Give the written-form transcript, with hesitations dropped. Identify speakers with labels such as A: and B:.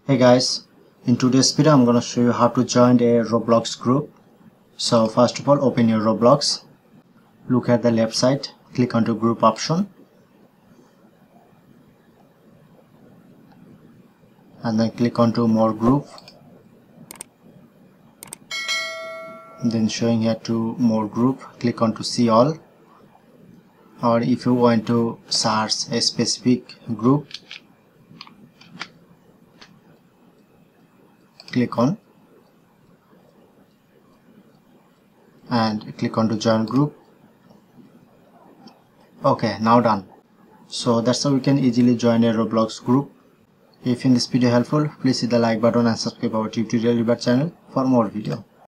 A: Hey guys, in today's video I'm going to show you how to join a Roblox group. So first of all, open your Roblox, look at the left side, click onto group option, and then click onto more group, then showing here to more group, click onto see all, or if you want to search a specific group, click on and click on to join group. Okay, now done. So that's how we can easily join a Roblox group. If in this video helpful, please hit the like button and subscribe our tutorial channel for more video.